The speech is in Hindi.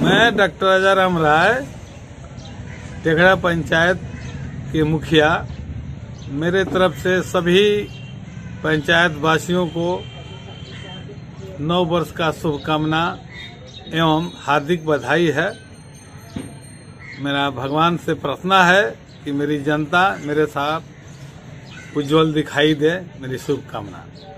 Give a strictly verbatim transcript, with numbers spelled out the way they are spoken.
मैं डॉक्टर राजाराम राय, टेघड़ा पंचायत के मुखिया, मेरे तरफ से सभी पंचायत वासियों को नौ वर्ष का शुभकामना एवं हार्दिक बधाई है। मेरा भगवान से प्रार्थना है कि मेरी जनता मेरे साथ उज्जवल दिखाई दे। मेरी शुभकामना।